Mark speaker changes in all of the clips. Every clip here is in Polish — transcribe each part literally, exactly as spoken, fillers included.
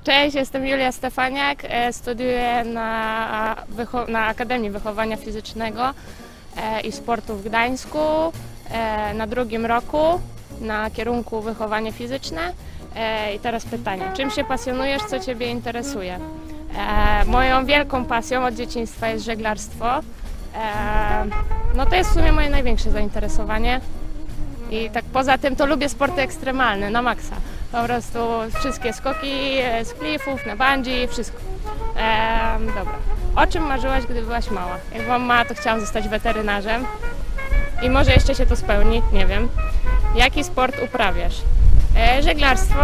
Speaker 1: Cześć, jestem Julia Stefaniak, e, studiuję na, na Akademii Wychowania Fizycznego e, i Sportu w Gdańsku e, na drugim roku na kierunku Wychowanie Fizyczne. E, I teraz pytanie, czym się pasjonujesz, co Ciebie interesuje? E, moją wielką pasją od dzieciństwa jest żeglarstwo. E, no to jest w sumie moje największe zainteresowanie. I tak poza tym to lubię sporty ekstremalne, na maksa. Po prostu wszystkie skoki z klifów, na bungee, wszystko. Eee, dobra. O czym marzyłaś, gdy byłaś mała? Jak byłam mała, to chciałam zostać weterynarzem. I może jeszcze się to spełni, nie wiem. Jaki sport uprawiasz? Eee, żeglarstwo.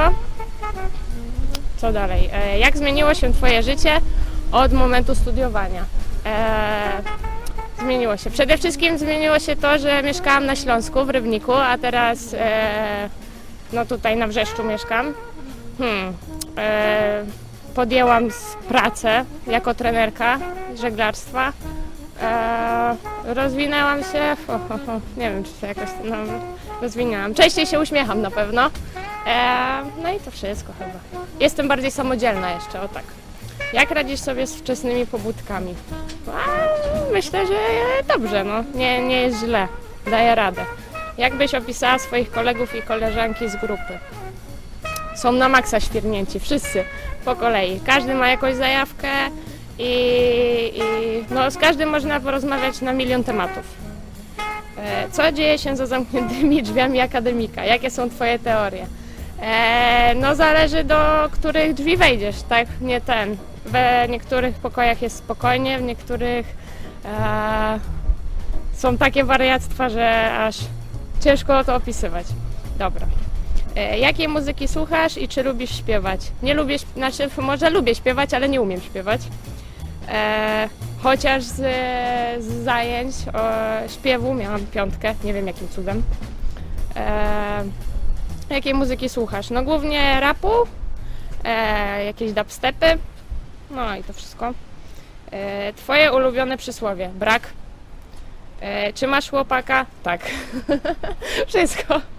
Speaker 1: Co dalej? Eee, jak zmieniło się Twoje życie od momentu studiowania? Eee, Zmieniło się. Przede wszystkim zmieniło się to, że mieszkałam na Śląsku, w Rybniku, a teraz e, no tutaj na Wrzeszczu mieszkam. Hmm. E, podjęłam pracę jako trenerka żeglarstwa. E, rozwinęłam się, o, o, o, nie wiem, czy się jakoś no, rozwinęłam. Częściej się uśmiecham na pewno. E, no i to wszystko chyba. Jestem bardziej samodzielna jeszcze, o tak. Jak radzisz sobie z wczesnymi pobudkami? A, myślę, że dobrze, no. Nie, nie jest źle. Daję radę. Jak byś opisała swoich kolegów i koleżanki z grupy? Są na maksa świrnięci, wszyscy po kolei. Każdy ma jakąś zajawkę i, i no, z każdym można porozmawiać na milion tematów. Co dzieje się za zamkniętymi drzwiami akademika? Jakie są Twoje teorie? E, no zależy, do których drzwi wejdziesz, tak? Nie ten. W niektórych pokojach jest spokojnie, w niektórych e, są takie wariactwa, że aż ciężko to opisywać. Dobra. E, jakiej muzyki słuchasz i czy lubisz śpiewać? Nie lubię, znaczy może lubię śpiewać, ale nie umiem śpiewać. E, chociaż z, z zajęć o, śpiewu miałam piątkę, nie wiem jakim cudem. E, jakiej muzyki słuchasz? No głównie rapu, e, jakieś dubstepy. No i to wszystko. E, twoje ulubione przysłowie? Brak. E, czy masz chłopaka? Tak. Wszystko.